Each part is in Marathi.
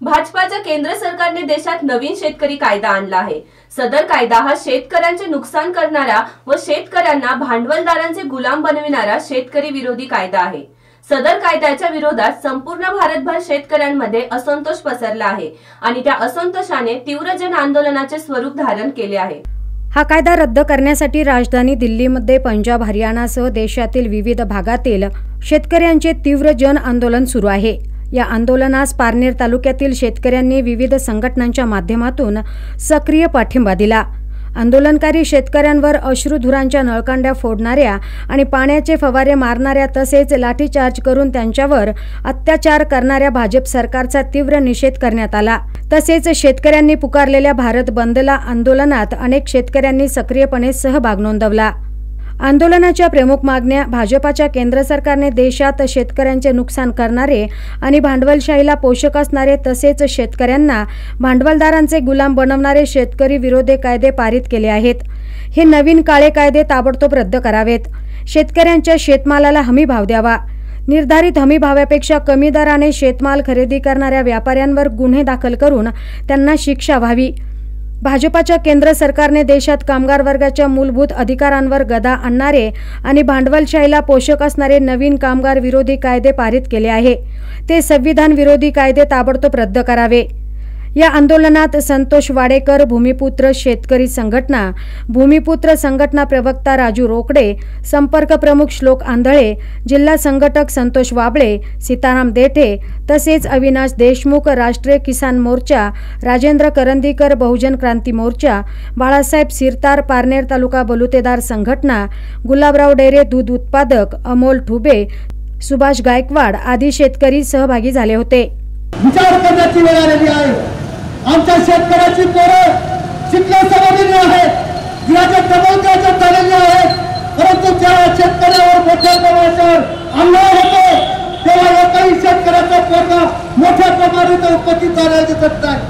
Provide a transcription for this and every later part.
भाजपाच्या केंद्र सरकारने देशात नवीन शेतकरी कायदा आणला आहे। सदर कायदा हा शेतकऱ्यांचे नुकसान करणारा व शेतकऱ्यांना भांडवलदारांचे गुलाम बनविणारा शेतकरी विरोधी कायदा आहे। सदर कायद्याच्या विरोधात संपूर्ण भारतभर शेतकऱ्यांमध्ये असंतोष पसरला आहे आणि त्या असंतोषाने तीव्र जन आंदोलनाचे स्वरूप धारण केले आहे। हा कायदा रद्द करण्यासाठी राजधानी दिल्लीमध्ये पंजाब, हरियाणासह देशातील विविध भागातील शेतकऱ्यांचे तीव्र जन आंदोलन सुरू आहे। या आंदोलनास पारनेर तालुक्यातील शेतकऱ्यांनी विविध संघटनांच्या माध्यमातून सक्रिय पाठिंबा दिला। आंदोलनकारी शेतकऱ्यांवर अश्रुधुरांच्या नळकांड्या फोडणाऱ्या आणि पाण्याचे फवारे मारणाऱ्या तसेच लाठीचार्ज करून त्यांच्यावर अत्याचार करणाऱ्या भाजप सरकारचा तीव्र निषेध करण्यात आला। तसेच शेतकऱ्यांनी पुकारलेल्या भारत बंदला आंदोलनात अनेक शेतकऱ्यांनी सक्रियपणे सहभाग नोंदवला। आंदोलनाच्या प्रमुख मागण्या भाजपाच्या केंद्र सरकारने देशात शेतकऱ्यांचे नुकसान करणारे आणि भांडवलशाहीला पोषक असणारे तसेच शेतकऱ्यांना भांडवलदारांचे गुलाम बनवणारे शेतकरी विरोधी कायदे पारित केले आहेत। हे नवीन काळे कायदे ताबडतोब रद्द करावेत। शेतकऱ्यांच्या शेतमालाला हमी भाव द्यावा। निर्धारित हमी भावापेक्षा कमी दराने शेतमाल खरेदी करणाऱ्या व्यापाऱ्यांवर गुन्हे दाखल करून त्यांना शिक्षा व्हावी। भाजपाच्या केंद्र सरकारने देशात कामगार वर्गाच्या मूलभूत अधिकारांवर गदा आणणारे आणि भांडवलशाहीला पोषक असणारे नवीन कामगार विरोधी कायदे पारित केले आहे। ते संविधान विरोधी कायदे ताबडतोब रद्द करावे। या आंदोलनात संतोष वाडेकर, भूमिपुत्र शेतकरी संघटना, भूमिपुत्र संघटना प्रवक्ता राजू रोकडे, संपर्क प्रमुख श्लोक आंधळे, जिल्हा संघटक संतोष वाबळे, सीताराम देठे तसेच अविनाश देशमुख, राष्ट्रीय किसान मोर्चा, राजेंद्र करंदीकर, बहुजन क्रांती मोर्चा, बाळासाहेब सिरतार, पारनेर तालुका बलुतेदार संघटना, गुलाबराव डेरे दूध उत्पादक, अमोल ठुबे, सुभाष गायकवाड आदी शेतकरी सहभागी झाले होते। विचार करण्याची वेळ आलेली आहे। आमच्या शेतकऱ्याची पोरं शिकल्या समाधीने आहेत, घराच्या दबावच्या झालेली आहेत, परंतु जेव्हा शेतकऱ्यावर मोठ्या प्रमाणावर अन्याय होतो तेव्हा एकही शेतकऱ्याचा पोरगा मोठ्या प्रमाणात उपस्थित झालेला दिसत नाही।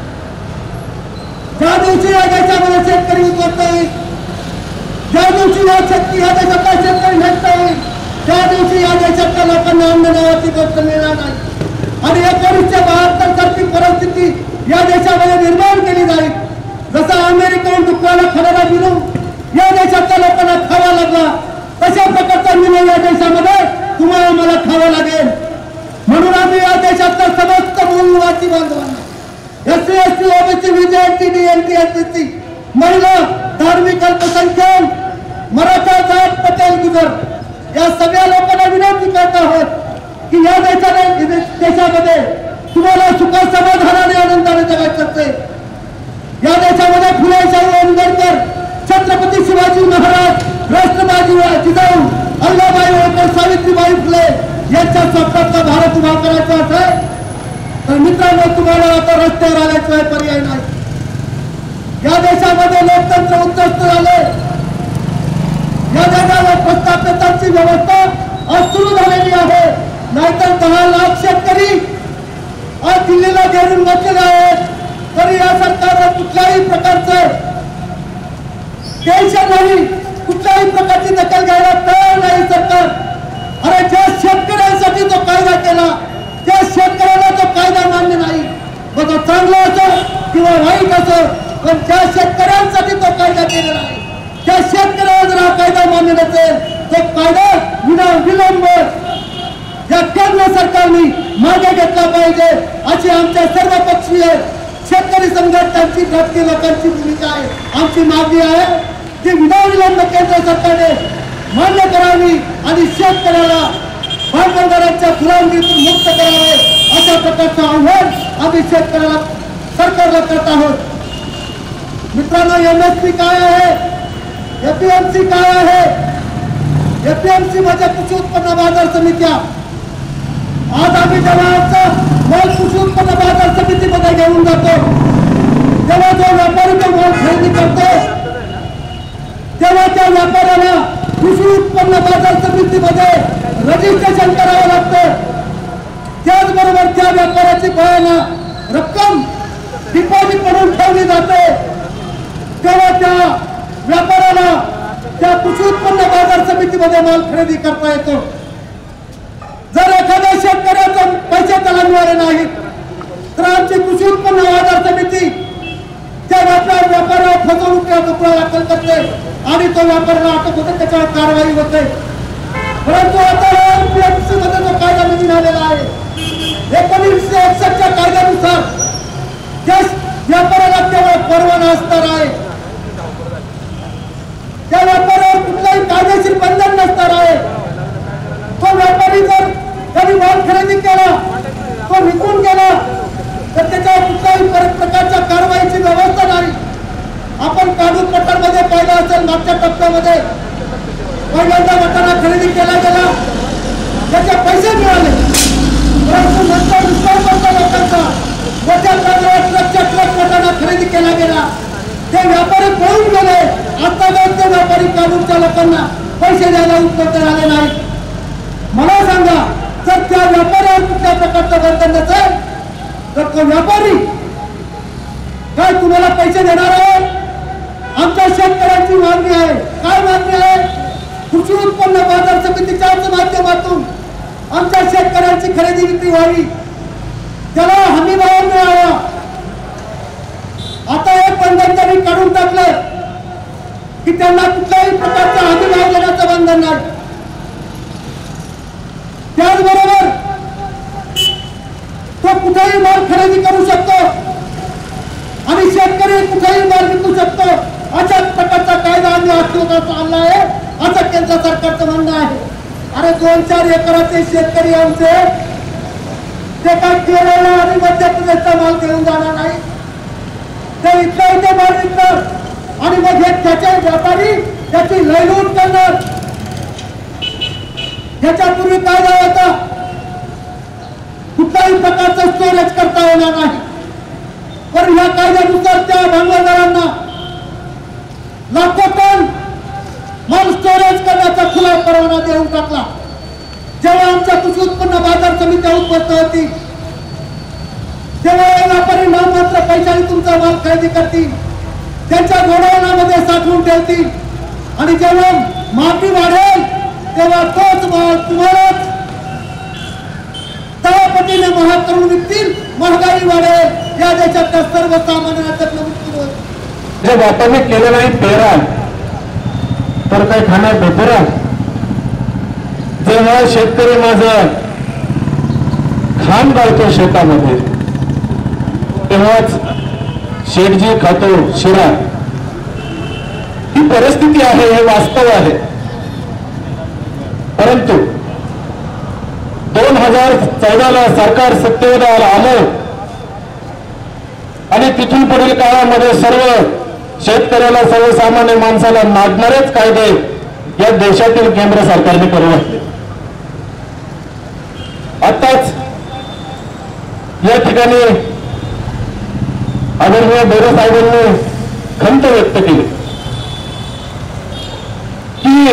ज्या दिवशी या देशामध्ये शेतकरी उद्ध्वस्त होईल, ज्या दिवशी या देशातला शेतकरी नष्ट होईल, त्या दिवशी या देशातल्या लोकांना अन्न नावाची गोष्ट मिळणार नाही आणि 1972 सारखी परिस्थिती या देशामध्ये निर्माण केली जाईल। जसा अमेरिकेहून दुःखाला खाणारा विनू या देशातल्या लोकांना खावा लागला, तशा प्रकारचा विनू या देशामध्ये तुम्हाला मला खावा लागेल। म्हणून आम्ही या देशातल्या समस्त मूलनिवासी बांधवांना SC, ST, OBC, VJT, DNT, SCC, महिला, धार्मिक अल्पसंख्याक, मराठा, जाट, पटेल, गुजर या सगळ्या लोकांना विनंती करत आहोत की या देशामध्ये तुम्हाला सुख समाधानाने आनंदाने जगायचं असते। या देशामध्ये फुले शाहू आंबेडकर, छत्रपती शिवाजी महाराज, राष्ट्रवादी जिजाऊ, अल्लाबाई होळकर, सावित्रीबाई फुले यांच्या स्वप्नातला भारत उभा करायचा असेल तर मित्रांनो तुम्हाला आता रस्त्यावर आल्याशिवाय पर्याय नाही। या देशामध्ये लोकतंत्र उद्धस्त झाले। या देशाला प्रस्थापितांची व्यवस्था आज सुरू झालेली आहे। नाहीतर 10 लाख शेतकरी आज दिल्लीला घेऊन बसलेले आहेत, तरी या सरकारला कुठल्याही प्रकारचं टेन्शन नाही, कुठल्याही प्रकारची दखल घ्यायला तयार नाही सरकार। अरे ज्या शेतकऱ्यांसाठी तो कायदा केला त्या शेतकऱ्याला तो कायदा मान्य नाही, बघा चांगला असो किंवा वाईट असो, पण ज्या शेतकऱ्यांसाठी तो कायदा केलेला आहे त्या शेतकऱ्याला जर हा कायदा मान्य नसेल तो कायदा विलंब या केंद्र सरकारने मागे घेतला पाहिजे अशी आमच्या सर्व पक्षीय शेतकरी संघटनांची घटकी लोकांची भूमिका आहे। आमची मागणी आहे की विनाविलंब केंद्र सरकारने मान्य करावी आणि शेतकऱ्याला भांडवलदारांच्या गुलामगिरीतून मुक्त करावे अशा प्रकारचं आव्हान आम्ही शेतकऱ्याला सरकारला करत आहोत। मित्रांनो, MSP काय आहे, APMC काय आहे? APMC म्हणजे कृषी उत्पन्न बाजार समित्या। आज आम्ही जेव्हा माल कृषी उत्पन्न बाजार समितीमध्ये घेऊन जातो तेव्हा जो व्यापारी तो माल खरेदी करतो तेव्हा त्या व्यापाऱ्याला कृषी उत्पन्न बाजार समितीमध्ये रजिस्ट्रेशन करावं लागतं। त्याचबरोबर त्या व्यापाऱ्याची बयाना रक्कम डिपॉझिट म्हणून ठेवली जाते, तेव्हा त्या व्यापाऱ्याला त्या कृषी उत्पन्न बाजार समितीमध्ये माल खरेदी करता येतो। जर एखाद्या शेतकऱ्याचा पैसे त्याला मिळाले नाहीत तर आमची कृषी तुकडा दाखल करते आणि तो व्यापाऱ्याला अटक होते, त्याच्यावर कारवाई होते. परंतु आता एमपीएमसी मध्ये जो कायदा नवीन आलेला आहे 1961च्या कायद्यानुसार व्यापाऱ्याला केवळ परवाना असणार आहे. त्या व्यापाऱ्यावर कुठलाही कायदेशीर बंधन नसणार आहे. तो व्यापारी जर कधी माल खरेदी केला, तो विकून गेला तर त्याच्यावर कुठल्याही प्रकारच्या कारवाईची व्यवस्था नाही. आपण कानून पट्टामध्ये पाहिलं असेल, मागच्या टप्प्यामध्ये पहिल्यांदा वाटाणा खरेदी केला गेला, त्याचे पैसे मिळाले, परंतु नंतर दुसऱ्या लोकांचा मोठ्या प्रमाणात ट्रक वाटाणा खरेदी केला गेला. ते व्यापारी पळून गेले. आता ते व्यापारी कानूनच्या लोकांना पैसे द्यायला उपलब्ध झाले नाही. मला सांगा, जर त्या व्यापाऱ्यावर कुठल्या प्रकारचं बंधन नसेल तर तो व्यापारी काय तुम्हाला पैसे देणार आहे? आमच्या शेतकऱ्यांची मागणी आहे. काय मागणी आहे? कृषी उत्पन्न बाजार समितीच्या माध्यमातून आमच्या शेतकऱ्यांची खरेदी विक्री व्हावी, त्याला हमी भाव मिळावा. आता एक बंधन त्यांनी काढून टाकलं की त्यांना कुठल्याही प्रकारचा हमी भाव देण्याचं बंधन नाही. त्याचबरोबर तो कुठेही माल खरेदी करू शकतो आणि शेतकरी कुठेही माल विकू शकतो. अशा प्रकारचा कायदा आम्ही अस्तित्वात आणला आहे असं केंद्र सरकारचं म्हणणं आहे. अरे 2-4 एकराचे शेतकरी आमचे ते काय केरळ आणि मध्य प्रदेशचा माल घेऊन जाणार नाही. ते इथल्या इथे माल विकणार आणि मग हे त्याचे व्यापारी त्याची लयलूट करणार. याच्यापूर्वी कायदा होता, कुठल्याही प्रकारचं स्टोरेज करता येणार नाही. पण या कायद्यानुसार त्या भांडवलदारांना लाखो टन माल स्टोरेज करण्याचा खुला परवाना देऊन टाकला. जेव्हा आमच्या कृषी उत्पन्न बाजार समित्या उपस्थित होती तेव्हा या व्यापारी नाममात्र पैशाने तुमचा माल खरेदी करतील, त्यांच्या गोडाऊनामध्ये साठवून ठेवतील आणि जेव्हा मागणी वाढेल तेव्हा तोच माल तुम्हाला 10 पटीने महाग करून विकतील. महागाई वाढेल, या देशातल्या सर्वसामान्यांच्या मृत्यू होईल. जे व्यापारी केलं नाही पेरा तर काही खाणार भेटरा. जेव्हा शेतकरी माझं खाण गाळतो शेतामध्ये तेव्हाच शेठजी खातो शिरा. ही परिस्थिती आहे, हे वास्तव आहे. परंतु 2014ला सरकार सत्तेवर आलं आणि तिथून पुढील काळामध्ये सर्व शेतकऱ्याला सर्वसामान्य माणसाला नाडणारेच कायदे या देशातील केंद्र सरकारने करू लागले. आताच या ठिकाणी आदरणीय बोरे साहेबांनी खंत व्यक्त केली की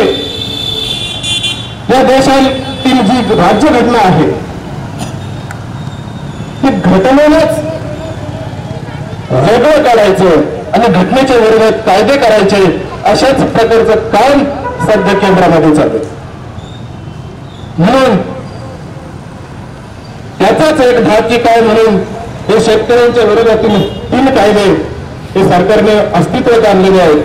या देशातील जी राज्यघटना आहे ती घटनेनंच वेगळं काढायचं आणि घटनेच्या विरोधात कायदे करायचे अशाच प्रकारचं काम सध्या केंद्रामध्ये चालू. म्हणून त्याचाच एक भाग की काय म्हणून हे शेतकऱ्यांच्या विरोधातील 3 कायदे हे सरकारने अस्तित्वात आणलेले आहेत.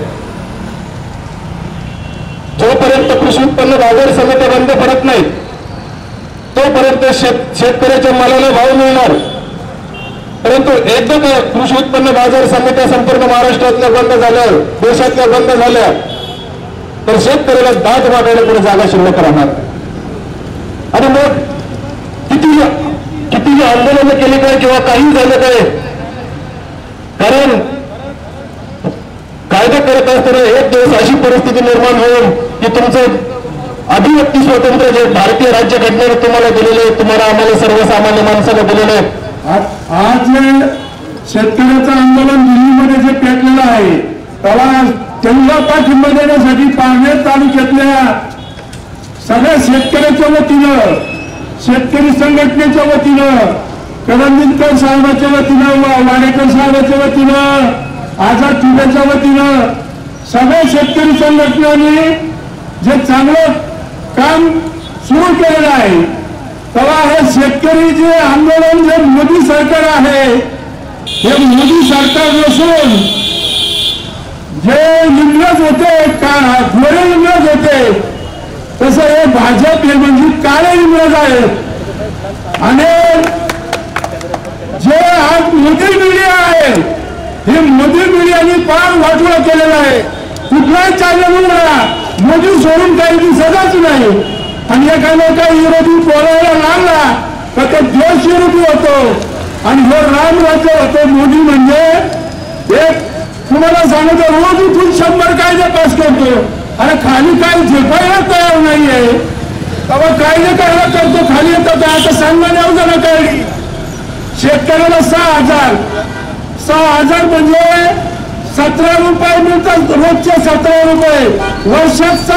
जोपर्यंत कृषी उत्पन्न बाजार समित्या बंद पडत नाहीत तोपर्यंत शेतकऱ्याच्या मालाला भाव मिळणार. परंतु एकदा का कृषी उत्पन्न बाजार समित्या संपूर्ण महाराष्ट्रातल्या बंद झाल्या, देशातल्या बंद झाल्या तर शेतकऱ्याला दाद मागायला पुढे जागा शिल्लक राहणार. आणि मग किती आंदोलनं केली काय किंवा काही झालं काय, कारण कायदा करत असताना एक दिवस अशी परिस्थिती निर्माण होईल की तुमचं अभिव्यक्ती स्वातंत्र्य जे भारतीय राज्यघटनेने तुम्हाला दिलेले, तुम्हाला आम्हाला सर्वसामान्य माणसाला दिलेले. आज शेतकऱ्याचं आंदोलन दिल्लीमध्ये जे पेटलेलं आहे त्याला त्यांना पाठिंबा देण्यासाठी पारनेर तालुक्यातल्या सगळ्या शेतकऱ्याच्या वतीनं, शेतकरी संघटनेच्या वतीनं, करंदीकर साहेबांच्या वतीनं, वाडेकर साहेबांच्या वतीनं, आझाद ठिब्याच्या वतीनं सगळ्या शेतकरी संघटनांनी जे चांगलं काम सुरू केलेलं आहे तेव्हा हे शेतकरी जे आंदोलन जे मोदी सरकार आहे हे मोदी सरकार नसून जे इंग्रज होते गोरे इंग्रज होते तसं हे भाजप हे म्हणजे काळे इंग्रज आहेत। आणि जे आज मोदी मीडिया आहे हे मोदी मीडियाने फार वाटोळा केलेला आहे। कुठलाही चॅनलला मोदी सोडून काही दिसतच नाही आणि एखादा काही विरोधी बोलायला लागला तर तो देश विरोधी होतो आणि हे राम राज्य होतं। मोदी म्हणजे एक तुम्हाला सांगतो रोज उठून 100 कायदे पास करतो आणि खाली काही झेपायला तयार नाहीये। तेव्हा कायदे करायला करतो खाली येतात आता सांगण्याने अवजारा काढली। शेतकऱ्याला 6,000 म्हणजे 17 रुपये मिळतात रोजचे 17 रुपये वर्षात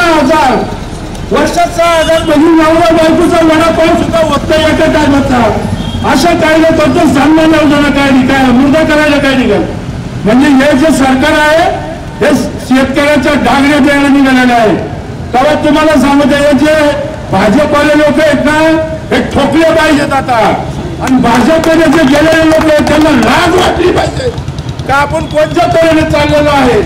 6,000 म्हणजे नवरा बायकोचा वडापाव सुद्धा होत नाही एका टायमाचा। अशा कायदे करतो सांगण्याने अवजारा काढली काय मुर्दा करायला काय निघाल। म्हणजे हे जे सरकार आहे हे शेतकऱ्याच्या डागण्या द्यायला निघालेलं आहे। तेव्हा तुम्हाला सांगतो हे जे भाजपवाले लोक आहेत ना हे ठोकले पाहिजेत आता आणि भाजपमध्ये जे गेलेले लोक आहेत त्यांना लाज वाटली पाहिजे का आपण कोणत्या तऱ्हेने चाललेलो आहे।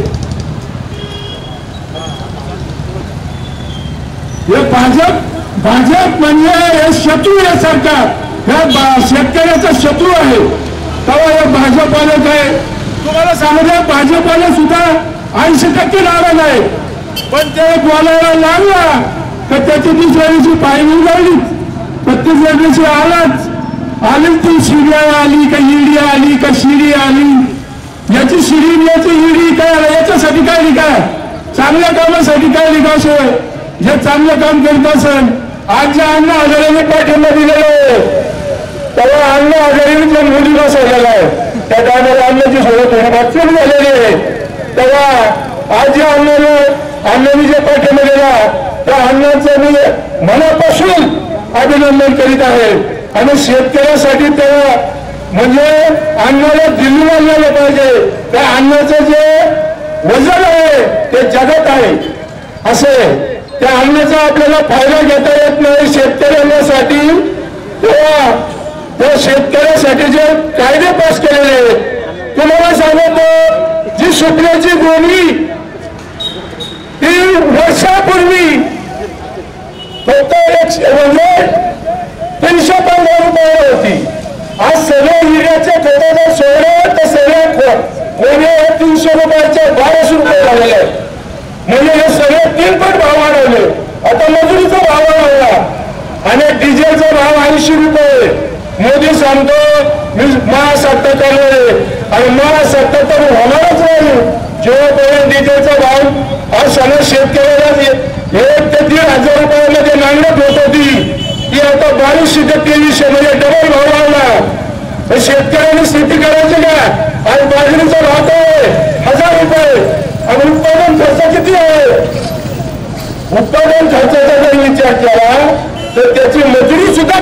हे भाजप म्हणजे हे शत्रू आहे सरकार हे शेतकऱ्याचा शत्रू आहे। तेव्हा हे भाजपवाले काय तुम्हाला सांगतो भाजपवाले सुद्धा 80% नाराज आहे पण ते बोलायला लागला तर त्याची दुसऱ्या दिवशी पायरी लागली तर तिसऱ्या दिवशी आलीच ती सीबीआय आली का ईडी आली का शिडी आली। याची शिडी याची ईडी काय आला याच्यासाठी काय लिखा चांगल्या कामासाठी काय लिखा असेल जे चांगलं काम करत असेल। आज ज्या अण्णा हजारेने पाठिंबा दिलेला तेव्हा अण्णा हजारेने जो मोदी बसवलेला आहे त्या टायमाला अण्णाची सोबत थोडीफार चूक झालेली आहे। तेव्हा आज ज्या अण्णांनी जे पाठिंबा दिला त्या अण्णांचं मी मनापासून अभिनंदन करीत आहे आणि शेतकऱ्यासाठी तेव्हा म्हणजे अण्णाला दिल्लीला नेलं पाहिजे त्या अण्णाचं जे वजन आहे ते जगत आहे असे त्या अण्णाचा आपल्याला फायदा घेता येत नाही शेतकऱ्यांसाठी। तेव्हा त्या शेतकऱ्यासाठी जे कायदे पास केलेले तुम्हाला सांगतो जी सुकण्याची गोणी ती वर्षापूर्वी फक्त म्हणजे 315 रुपये होती। आज सगळ्या हिऱ्याच्या खताचा सोडलं तर सगळ्या गोणे 300 रुपयाच्या 1200 रुपये झालेले आहेत। म्हणजे हे सगळे 3 पट भाव वाढवले। आता मजुरीचा भाव वाढवला आणि डिझेलचा भाव 80 रुपये। मोदी सांगतो मी महासत्ता चालू आहे आणि महासत्ता तर होणारच नाही जेव्हापर्यंत डिझेलचा भाव आज सगळ्या शेतकऱ्याला 1 ते 1,500 रुपयामध्ये नांगरट होत होती ती आता 2200 ते 2300 म्हणजे डबल भाव वाढला। शेतकऱ्यांनी शेती करायची का आज बाजरीचा भाव आहे 1000 रुपये आणि उत्पादन खर्च किती आहे। उत्पादन खर्चाचा जर विचार केला तर त्याची मजुरी सुद्धा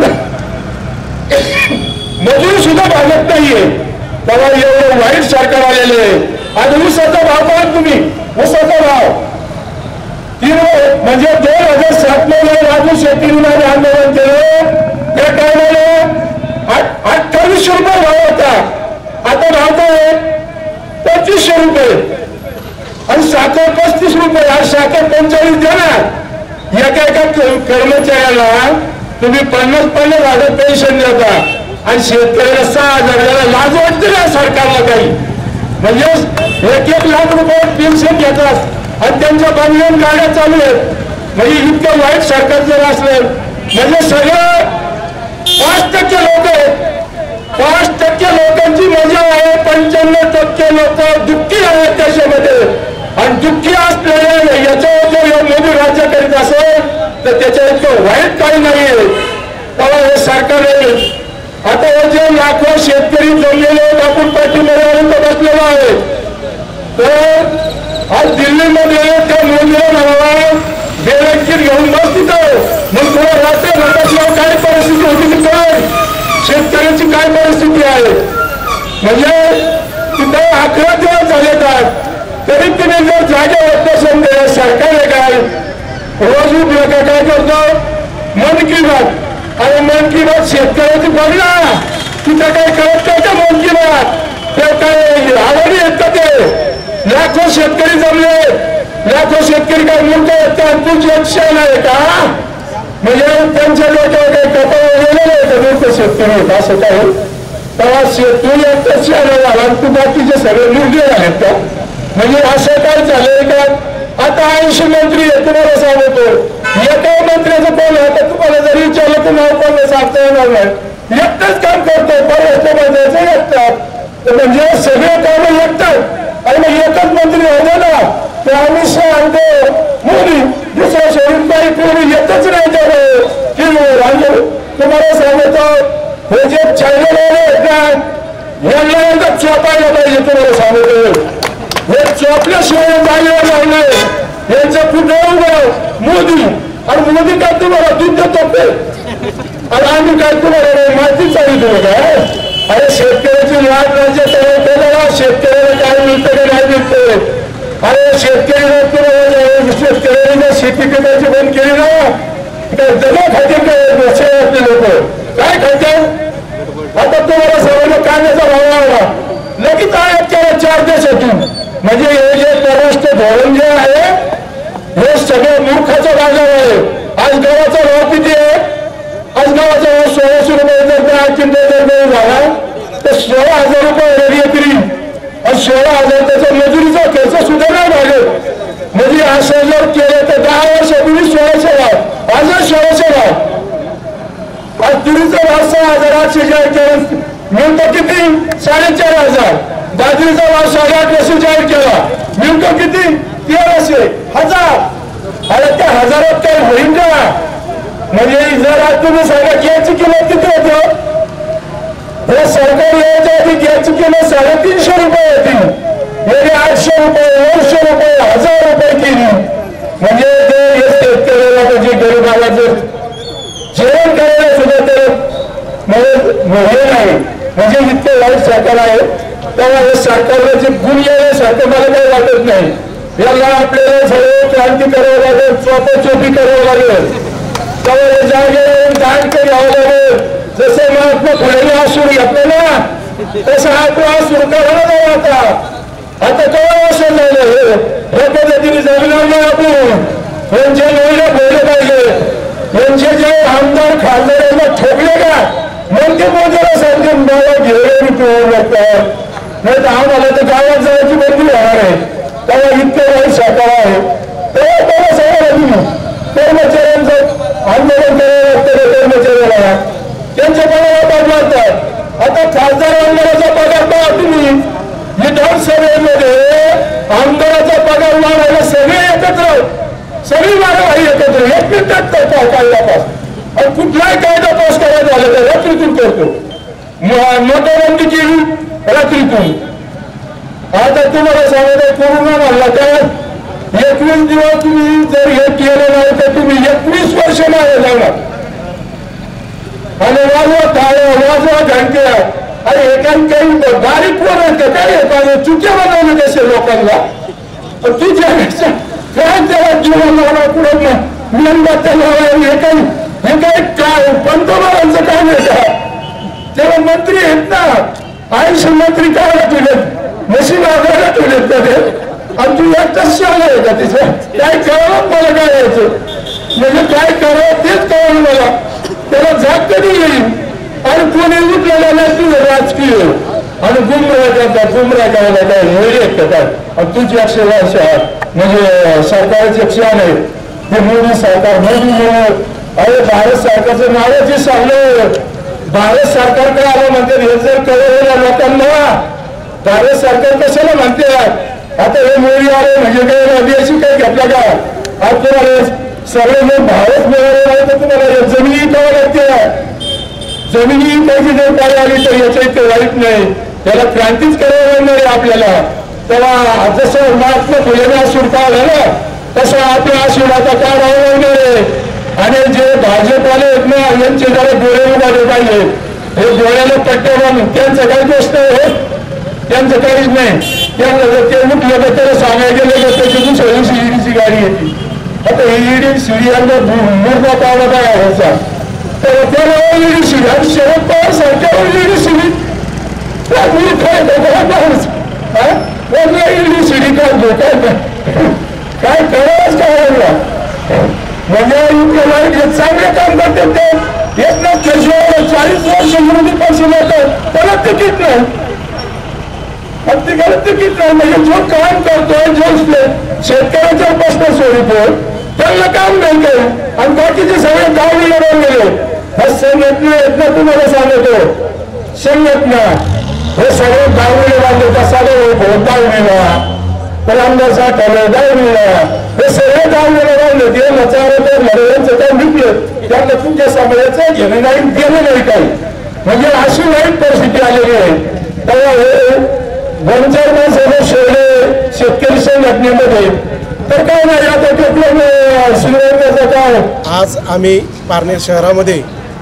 भागत नाहीये। तेव्हा एवढं वाईट सरकार आलेले आहे। आज ऊसाचा भाव पाहा तुम्ही ऊसाचा भाव म्हणजे 2007 मध्ये राजू शेट्टी विरोधी आंदोलन केलं त्या टायमाला 2800 रुपये भाव होता आता भाव काय 2500 रुपये आणि साखर 35 रुपये आज साखर 45 द्या ना। एका कर्मचाऱ्याला तुम्ही 50,000 पेन्शन देता आणि शेतकऱ्याला 6,000 द्यायला लाज वाटते ना सरकारला काही म्हणजे 1-1 लाख रुपये पेन्शन घेतात आणि त्यांच्या बंगल्यात गाड्या चालू आहेत। म्हणजे इतकं वाईट सरकार जर असलं म्हणजे सगळं 5% लोक आहेत 5% लोकांची मजा आहे 95% लोक दुःखी आहेत त्याच्यामध्ये आणि दुःखी असलेले याच्यावर जर मोदी राज्य करीत असेल तर त्याच्या इतकं वाईट काही नाहीये। तेव्हा हे सरकार आता हे जे लाखो शेतकरी जमलेले आपण पाठीमागे बसलेला आहे तर आज दिल्लीमध्ये त्या मोदीला म्हणाला बेलंकीर घेऊन बस तिथं मग तुला रात्री घरातल्यावर काय परिस्थिती होती काय शेतकऱ्याची काय परिस्थिती आहे म्हणजे तिथे 11 दिवस झाले तरी तुम्ही जर जागे होत नसेल सरकार आहे काय रोज उठलं काय करतो मन की बात आणि मन की बात शेतकऱ्याची बघला तिथं काय करत त्याच्या मन की बात ते काय आवडी येत ते लाखो शेतकरी जमले, लाखो शेतकरी काय मूर्ख आहेत का? तुमची अक्षय आहे का? म्हणजे त्यांच्या डोक्यावर काही कपाळ गेलेलं आहे का? मूर्ख शेतकरी आहेत असं काय? तेव्हा शेतकरी एकटाच शाळा झाला, तू बाकीचे सगळे निर्णय आहेत का? म्हणजे असं काय झालंय का? आता 80 मंत्री आहे, तुम्हाला सांगतो एका मंत्र्याचं कोण आहे? आता तुम्हाला जर विचारलं तर नाव कोण सांगता येणार नाही. एकटाच काम करतो, परत मंत्र्याचं एकटाच, म्हणजे सगळे काम एकटाच. आणि मग एकच मंत्री होते ना, ते अमित शहा आणि मोदी, दुसऱ्या शरीर काही कोणी येतच नाही त्यावर. तुम्हाला सांगतो हे जे चायना आहेत ना, यांना एकदा चोपायला पाहिजे. तुम्हाला सांगतो हे चोपल्याशिवाय जागेवर लावलंय. यांचं कुठं मोदी, आणि मोदी काय तुम्हाला दूध देतो ते, आणि आम्ही काय तुम्हाला माहिती सांगितलं काय? अरे शेतकऱ्याची लाट राज्य तयार केलं, शेतकऱ्याला काय मिळतं का नाही मिळतं? अरे शेतकऱ्यांनी जर शेती पिकायची बंद केली ना, तर जमा खातील काय शहरातले लोक काय खातात? आता तुम्हाला सगळ्यांना कांद्याचा भाव वाढला, लगेच आयात केला 4 देशातून. म्हणजे हे जे परराष्ट्र धोरण जे आहे हे सगळं मूर्खाचा बाजार आहे. आज गव्हाचा भाव किती आहे? आज गव्हाचा भाव 1600 रुपये जर का क्विंटल झाला तर 16,000 रुपये एकरी, आणि 16,000 त्याचा मजुरीचा खर्च सुद्धा नाही भागत. म्हणजे असं जर केलं तर 10 वर्षापूर्वी 1600 भाव, आज 1600 भाव. आज तुरीचा भाव 6,800 मिळतो किती? 4,500. बाजरीचा भाव 850 जाहीर केला, मिळतो किती? 1300, 1000. अरे त्या हजारात काय होईल का? म्हणजे जर आज तुम्ही सांगा गॅसची किंमत किती होती? हे सरकार यायच्या आधी गॅसची किंमत 350 रुपये होती, म्हणजे 800 रुपये, 900 रुपये, 1000 रुपये केली. म्हणजे ते शेतकऱ्याला म्हणजे गरीबाला जर जेवण करायला सुद्धा तर हे नाही. म्हणजे इतके वाईट सरकार आहे. तेव्हा हे सरकारला जे गुण यायसारखं मला काही वाटत नाही. याला आपल्याला सगळं क्रांती करावं लागेल, चोपी करावं लागेल. तेव्हा हे जागेवर दान घ्यावं लागेल. जसे महात्मा फुलेने आसूर घेतले ना, तसं आपला आसूर करायला जाऊ. आता केव्हा असं झालं हे पद्धतीने जगणार नाही आपण. यांचे नवीला बोलले पाहिजे. यांचे जे आमदार खासदार यांना ठोकले का मग ते मोदीला सांगते मला घेऊन पिळून लागतात, नाही तर आम्हाला तर गावात जायची बंदी होणार आहे. तेव्हा इतकं वाईट सरकार आहे. तेव्हा तेव्हा सांगा तुम्ही कर्मचाऱ्यांचं आंदोलन करावं लागतं. कर्मचाऱ्याला त्यांच्या पगारात वाढतात. आता खासदार आमदाराचा पगार पहा तुम्ही, विधानसभेमध्ये आमदाराचा पगार वाढायला सगळे एकत्र, सगळी वाढवाई एकत्र 1 मिनिटात करतो कायदा पास. आणि कुठलाही कायदा पास करायचा झाला तर रात्रीतून करतो. नोटाबंदी केली रात्रीतून. आता तुम्हाला सांगायचं कोरोना म्हणला काय 21 दिवस तुम्ही जर हे केलं नाही तर तुम्ही 21 वर्ष मागे जाणार. आणि वाजवा टाळ्या, वाजवा घंट्या. अरे एखादी काही बारीक पोरं काय येतात चुक्या बनवलं तसे लोकांना. तुझ्या काय त्याला जीवन लावणार पुढे मेणबत्त्या लावायला हे काही काय पंतप्रधानांचं काम आहे का? तेव्हा मंत्री आहेत ना, 80 मंत्री काय तुलेत मशीन वागायला तुलेत का ते? आणि तू एकटाच शाळा आहे का तिचं? काय करावं मला काय यायचं? म्हणजे काय करावं तेच कळलं मला. त्याला जाग कधी येईल? आणि कोणी उठलेलं नाही तुझं राजकीय आणि गुमराह करतात. गुमराह करायला काय वेळी करतात. आणि तुझी अक्षर म्हणजे सरकारची क्षण आहे ते मोदी सरकार. मोदी अरे भारत सरकारचं नावच सांगलं. भारत सरकार काय आलं म्हणते हे जर कळवलं लोकांना भारत सरकार कशाला म्हणते? आता हे मोदी आले म्हणजे काय आदिवासी काही घेतला का? आज तुम्हाला सगळे लोक भारत मिळाले नाही तर तुम्हाला जमिनी विकावं लागते. जमिनी विकायची जर काय आली तर याच्या इतकं वाईट नाही. त्याला क्रांतीच करावं लागणार आहे आपल्याला. तेव्हा जसं महात्मा फुलेने आसूड काढलं ना तसं आपल्या आसूड आता काढावं लागणार आहे. आणि जे भाजपवाले आहेत ना यांचे जरा डोळे उभारले पाहिजे. हे डोळ्याला पट्ट्या बांधून त्यांचं काही गोष्ट नाही, त्यांचं काहीच नाही. त्यांना जर ते उठलं तर त्याला सांगायला गेलं तर त्याची दुसऱ्या दिवशी ईडीची गाडी येते. आता ईडी सीडीआरला मुर्दा पावला काय व्हायचा तर त्याला ईडी सीडी आणि शरद पवार सारख्या ईडी सीडी ईडी सीडी काय तिकीट नाही, प्रत्येकाला तिकीट नाही. म्हणजे जो काम करतोय, जो शेतकऱ्याचा प्रश्न सोडतो त्यांना काम नाही केलं आणि बाकीचे सगळे गाव निवडून गेले. हे संघटना तुम्हाला सांगतो, संघटना हे सगळे गावडे बांधले, कसाले दावणीला पण आमदार साठवलं दावणीला, हे सगळे गावडे बांधले. ते मचार लढवयांचं काय निघलं त्यांना तुमच्या समाजाचं घेणं नाही, गेलं नाही काही. म्हणजे अशी वाईट परिस्थिती आलेली आहे. तेव्हा हे 2-4 माणसं शोधले शेतकरी संघटनेमध्ये, तर काय नाही आता शिवरायाचं काय. आज आम्ही पारनेर शहरामध्ये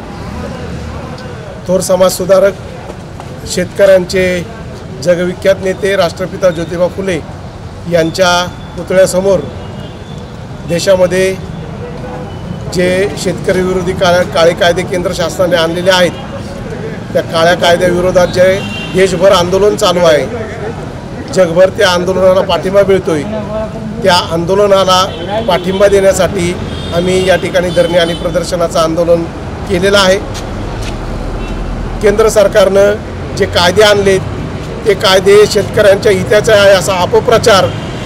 थोर समाज सुधारक, शेतकऱ्यांचे जगविख्यात नेते राष्ट्रपिता ज्योतिबा फुले यांच्या पुतळ्यासमोर देशामध्ये जे शेतकरी विरोधी काळे कायदे केंद्र शासनाने आणलेले आहेत, त्या काळ्या कायद्याविरोधात जे देशभर आंदोलन चालू आहे, जगभर त्या आंदोलनाला पाठिंबा मिळतोय. त्या आंदोलनाला पाठिंबा देण्यासाठी आम्ही या ठिकाणी धरणे आणि प्रदर्शनाचं आंदोलन केलेलं आहे. केंद्र सरकारनं जे कायदे आणलेत ते कायदे शेतकऱ्यांच्या हिताचे आहे असा अपप्रचार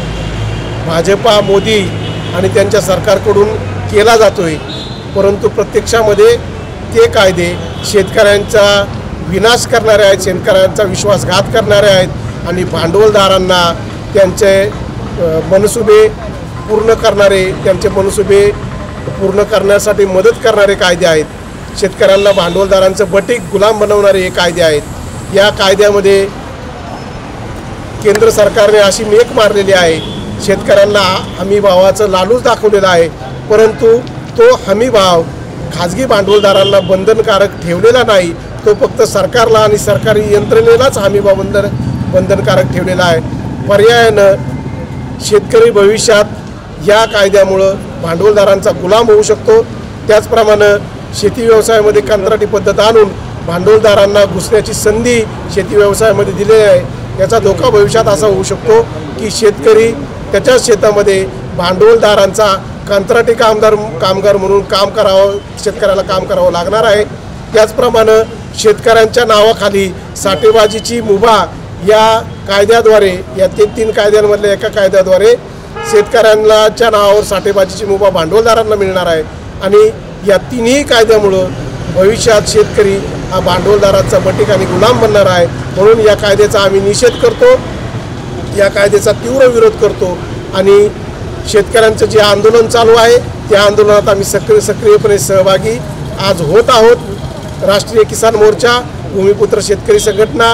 भाजपा, मोदी आणि त्यांच्या सरकारकडून केला जातोय. परंतु प्रत्यक्षामध्ये ते कायदे शेतकऱ्यांचा विनाश करणारे आहेत, शेतकऱ्यांचा विश्वासघात करणारे आहेत आणि भांडवलदारांना त्यांचे मनसुबे पूर्ण करणारे, त्यांचे मनसुबे पूर्ण करण्यासाठी मदत करणारे कायदे आहेत. शेतकऱ्यांना भांडवलदारांचं बटीक गुलाम बनवणारे हे कायदे आहेत. या कायद्यामध्ये केंद्र सरकारने अशी मेक मारलेली आहे, शेतकऱ्यांना हमी भावाचं लालूच दाखवलेलं आहे. परंतु तो हमी भाव खाजगी भांडवलदारांना बंधनकारक ठेवलेला नाही, तो फक्त सरकारला आणि सरकारी यंत्रणेलाच हमी भाव बंधनकारक ठेवलेला आहे. पर्यायानं शेतकरी भविष्यात या कायद्यामुळं भांडवलदारांचा गुलाम होऊ शकतो. त्याचप्रमाणे शेती व्यवसायामध्ये कंत्राटी पद्धत आणून भांडवलदारांना घुसण्याची संधी शेती व्यवसायामध्ये दिलेली आहे. याचा धोका भविष्यात असा होऊ शकतो की शेतकरी त्याच्याच शेतामध्ये भांडवलदारांचा कंत्राटी कामगार म्हणून काम करावं, शेतकऱ्याला काम करावं लागणार आहे. त्याचप्रमाणे शेतकऱ्यांच्या नावाखाली साठेबाजीची मुभा या कायद्याद्वारे, या 3 कायद्यांमधल्या एका कायद्याद्वारे शेतकऱ्यांच्या नावावर साठेबाजीची मुभा भांडवलदारांना मिळणार आहे. आणि या 3ही कायद्यामुळं भविष्यात शेतकरी हा भांडवलदारांचा बटीक आणि गुलाम बनणार आहे. म्हणून या कायद्याचा आम्ही निषेध करतो, या कायद्याचा तीव्र विरोध करतो आणि शेतकऱ्यांचं जे आंदोलन चालू आहे त्या आंदोलनात आम्ही सक्रियपणे सहभागी आज होत आहोत. राष्ट्रीय किसान मोर्चा, भूमिपुत्र शेतकरी संघटना,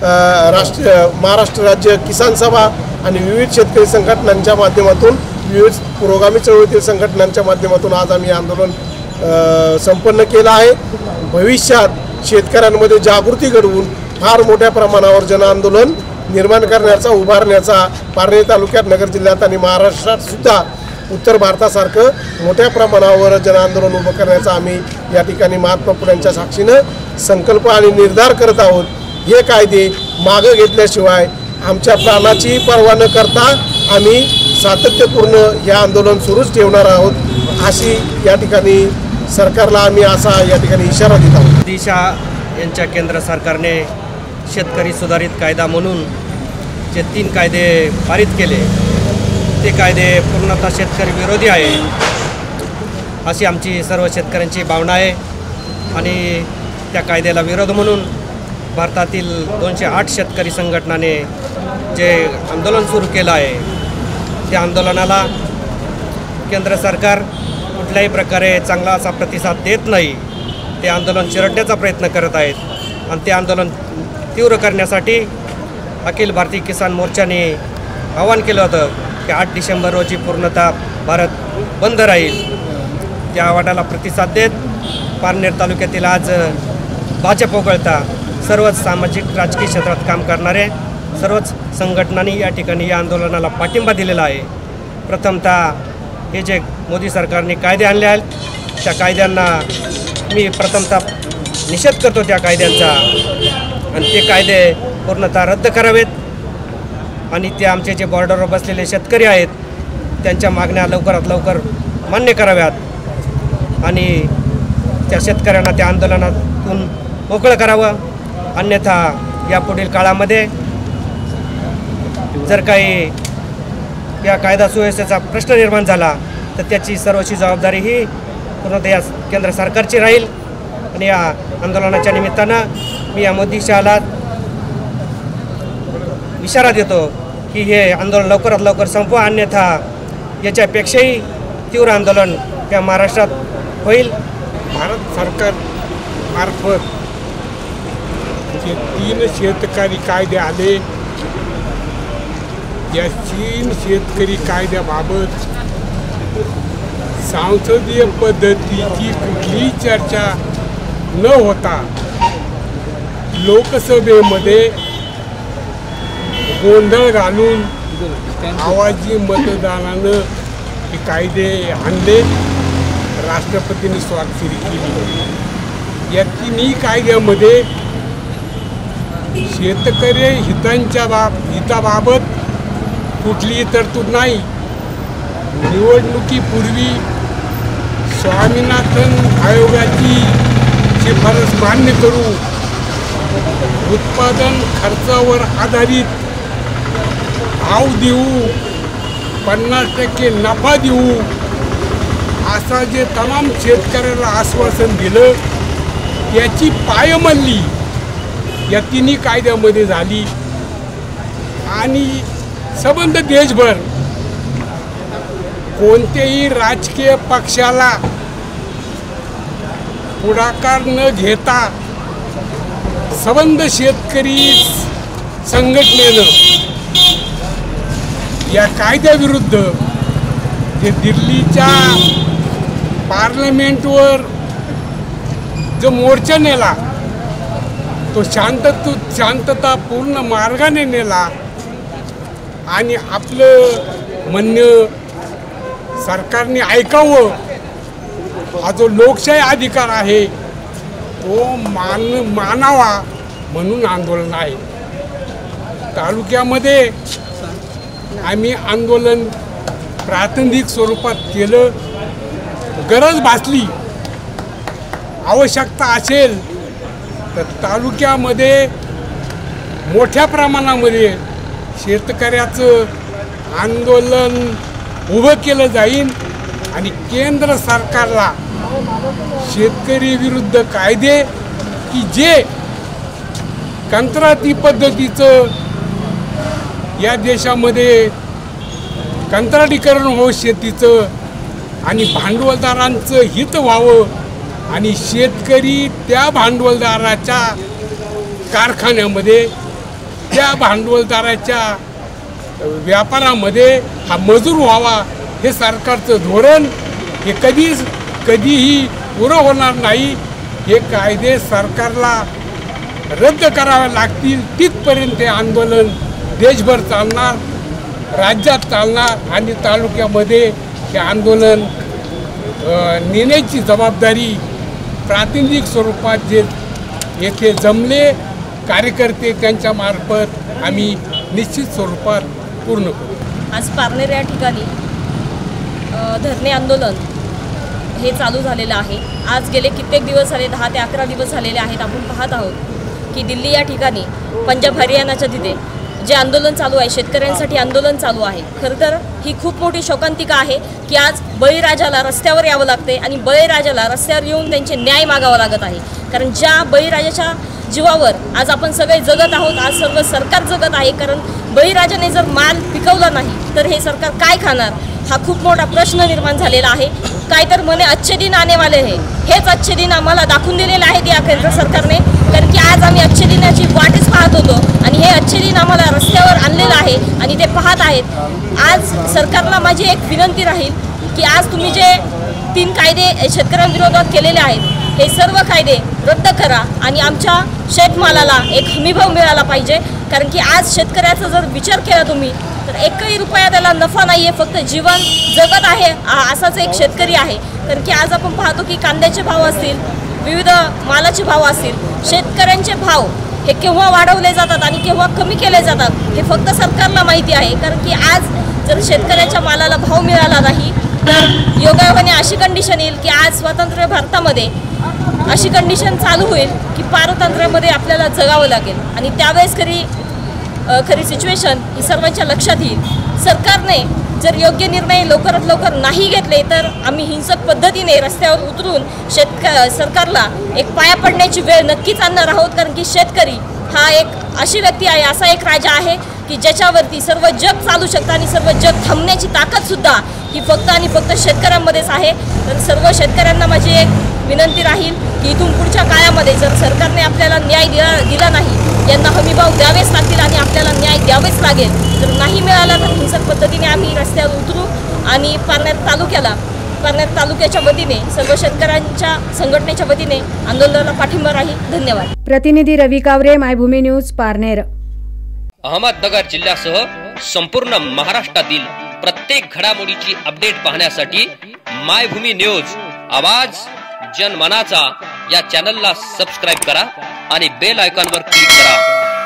महाराष्ट्र राज्य किसान सभा आणि विविध शेतकरी संघटनांच्या माध्यमातून, विविध पुरोगामी चळवळीतील संघटनांच्या माध्यमातून आज आम्ही आंदोलन संपन्न केलं आहे. भविष्यात शेतकऱ्यांमध्ये जागृती घडवून फार मोठ्या प्रमाणावर जनआंदोलन निर्माण करण्याचा, उभारण्याचा पारनेर तालुक्यात, नगर जिल्ह्यात आणि महाराष्ट्रात सुद्धा उत्तर भारतासारखं मोठ्या प्रमाणावर जनआंदोलन उभं करण्याचा आम्ही या ठिकाणी महात्मा फुल्यांच्या साक्षीनं संकल्प आणि निर्धार करत आहोत. हे कायदे मागं घेतल्याशिवाय आमच्या प्राणाची पर्वा न करता आम्ही सातत्यपूर्ण हे आंदोलन सुरूच ठेवणार आहोत, अशी या ठिकाणी सरकारला आम्ही असा या ठिकाणी इशारा देत आहोत. दिशा यांच्या केंद्र सरकारने शेतकरी सुधारित कायदा म्हणून जे 3 कायदे पारित केले, ते कायदे पूर्णतः शेतकरी विरोधी आहे अशी आमची सर्व शेतकऱ्यांची भावना आहे. आणि त्या कायद्याला विरोध म्हणून भारतातील 208 शेतकरी संघटनाने जे आंदोलन सुरू केलं आहे, त्या आंदोलनाला केंद्र सरकार कुठल्याही प्रकारे चांगला असा प्रतिसाद देत नाही. ते आंदोलन चिरडण्याचा प्रयत्न करत आहेत आणि ते आंदोलन तीव्र करण्यासाठी अखिल भारतीय किसान मोर्चाने आवाहन केलं होतं की 8 डिसेंबर रोजी पूर्णतः भारत बंद राहील. त्या आवाहनाला प्रतिसाद देत पारनेर तालुक्यातील आज भाजप वगळता सर्वच सामाजिक राजकीय क्षेत्रात काम करणारे सर्वच संघटनांनी या ठिकाणी या आंदोलनाला पाठिंबा दिलेला आहे. प्रथमतः हे जे मोदी सरकारने कायदे आणले आहेत, त्या कायद्यांना मी प्रथमतः निषेध करतो त्या कायद्यांचा, आणि ते कायदे पूर्णतः रद्द करावेत आणि ते आमचे जे बॉर्डरवर बसलेले शेतकरी आहेत त्यांच्या मागण्या लवकरात लवकर मान्य कराव्यात आणि त्या शेतकऱ्यांना त्या आंदोलनातून मोकळं करावं. अन्यथा यापुढील काळामध्ये जर काही या कायदा सुव्यवस्थेचा प्रश्न निर्माण झाला तर त्याची सर्वस्वी जबाबदारी ही पूर्णतः या केंद्र सरकारची राहील। आणि या आंदोलनाच्या निमित्तानं मी या मोदी शहाला इशारा देतो की हे आंदोलन लवकरात लवकर संपवा, अन्यथा याच्यापेक्षाही तीव्र आंदोलन या महाराष्ट्रात होईल। भारत सरकार मार्फत जे 3 शेतकरी कायदे आले, या 3 शेतकरी कायद्याबाबत संसदीय पद्धतीची कुठलीही चर्चा न होता लोकसभेमध्ये गोंधळ घालून आवाजी मतदानानं हे कायदे आणले, राष्ट्रपतींनी स्वाक्षरी केली। या 3 कायद्यामध्ये शेतकरी हिताबाबत कुठलीही तरतूद नाही। निवडणुकीपूर्वी स्वामीनाथन आयोगाची शिफारस मान्य करू, उत्पादन खर्चावर आधारित भाव देऊ, 50% नफा देऊ, असा जे तमाम शेतकऱ्याला आश्वासन दिलं त्याची पायमल्ली या 3 कायद्यामध्ये झाली। आणि संबंध देशभर कोणत्याही राजकीय पक्षाला पुढाकार न घेता संबंध शेतकरी संघटनेनं या कायद्याविरुद्ध जे दिल्लीच्या पार्लमेंटवर जो मोर्चा नेला तो शांततापूर्ण मार्गाने नेला आणि आपलं म्हणणं सरकारने ऐकावं, हा जो लोकशाही अधिकार आहे तो मानावा म्हणून आंदोलन आहे। तालुक्यामध्ये आम्ही आंदोलन प्रातिनिधिक स्वरूपात केलं, गरज भासली, आवश्यकता असेल तर तालुक्यामध्ये मोठ्या प्रमाणामध्ये शेतकऱ्याचं आंदोलन उभं केलं जाईल आणि केंद्र सरकारला शेतकरी विरुद्ध कायदे की जे कंत्राटी पद्धतीचं या देशामध्ये कंत्राटीकरण हो शेतीचं आणि भांडवलदारांचं हित व्हावं आणि शेतकरी त्या भांडवलदाराच्या कारखान्यामध्ये त्या भांडवलदाराच्या व्यापारामध्ये हा मजूर व्हावा, हे सरकारचं धोरण हे कधीही पुरं होणार नाही। हे कायदे सरकारला रद्द करावे लागतील, तिथपर्यंत हे आंदोलन देशभर चालणार, राज्यात चालणार आणि तालुक्यामध्ये हे आंदोलन नेण्याची जबाबदारी प्रातिनिधिक स्वरूपात जे येथे जमले कार्यकर्ते त्यांच्या मार्फत आम्ही निश्चित स्वरूपात पूर्ण करू। आज पारनेर या ठिकाणी धरणे आंदोलन हे चालू झालेलं आहे। आज गेले कित्येक दिवस झाले, 10 ते 11 दिवस झालेले आहेत। आपण पाहत आहोत की दिल्ली या ठिकाणी पंजाब हरियाणाच्या तिथे जे आंदोलन चालू आहे, शेतकऱ्यांसाठी आंदोलन चालू आहे। खरं तर ही खूप मोठी शोकांतिका आहे की आज बळीराजाला रस्त्यावर यावं लागते आणि बळीराजाला रस्त्यावर येऊन त्यांचे न्याय मागावा लागत आहे। कारण ज्या बळीराजाच्या जीवावर आज आपण सगळे जगत आहोत, आज सर्व सरकार जगत आहे। कारण बळीराजाने जर माल पिकवला नाही तर हे सरकार काय खाणार, हा खूप मोठा प्रश्न निर्माण झालेला आहे। काय तर म्हणे अच्छे दिन आने वाले है, हेच अच्छे दिन आम्हाला दाखवून दिलेले आहेत या केंद्र सरकारने। कारण की आज आम्ही अच्छे दिनाची वाटच पाहत होतो आणि हे अच्छे दिन आम्हाला रस्त्यावर आणलेलं आहे आणि ते पाहत आहेत। आज सरकारला माझी एक विनंती राहील की आज तुम्ही जे 3 कायदे शेतकऱ्यांविरोधात केलेले आहेत हे सर्व कायदे रद्द करा आणि आमच्या शेतमालाला एक हमीभाव मिळाला पाहिजे। कारण की आज शेतकऱ्याचा जर विचार केला तुम्ही तर 1ही रुपया त्याला नफा नाही आहे, फक्त जीवन जगत आहे असाच एक शेतकरी आहे। कारण की आज आपण पाहतो की कांद्याचे भाव असतील, विविध मालाचे भाव असतील, शेतकऱ्यांचे भाव हे केव्हा वाढवले जातात आणि केव्हा कमी केले जातात हे फक्त सरकारला माहिती आहे। कारण की आज जर शेतकऱ्याच्या मालाला भाव मिळाला नाही तर योगायोगाने अशी कंडिशन येईल की आज स्वतंत्र भारतामध्ये अशी कंडिशन चालू होईल की पारतंत्र्यामध्ये आपल्याला जगावं लागेल आणि त्यावेळेस खरी सिच्युएशन ही सर्वांच्या लक्षात येईल. सरकारने जर योग्य निर्णय लवकरात लवकर नाही घेतले तर आम्ही हिंसक पद्धतीने रस्त्यावर उतरून सरकारला एक पाया पडण्याची वेळ नक्कीच आणणार आहोत. कारण की शेतकरी हा एक अशी व्यक्ती आहे, असा एक राजा आहे की ज्याच्यावरती सर्व जग चालू शकतं आणि सर्व जग थांबण्याची ताकदसुद्धा ही फक्त आणि फक्त शेतकऱ्यांमध्येच आहे. तर सर्व शेतकऱ्यांना माझी एक विनंती राहील की इथून पुढच्या काळामध्ये जर सरकारने आपल्याला न्याय दिला नाही, यांना हमीभाव द्यावेच लागतील आणि आपल्याला न्याय द्यावेच लागेल. जर नाही मिळाला तर हिंसक पद्धतीने आम्ही रस्त्यावर उतरू आणि पारनेर तालुक्याच्या वतीने सर्व शेतकऱ्यांच्या संघटनेच्या वतीने आंदोलनाला पाठिंबा राहील. धन्यवाद. प्रतिनिधी रवी कावरे, मायभूमी न्यूज, पारनेर. अहमदनगर जिल्ह्यासह संपूर्ण महाराष्ट्रातील प्रत्येक घडामोडीची अपडेट पाहण्यासाठी मायभूमी न्यूज आवाज जनमनाचा या चॅनलला सबस्क्राइब करा आणि बेल आयकॉनवर क्लिक करा.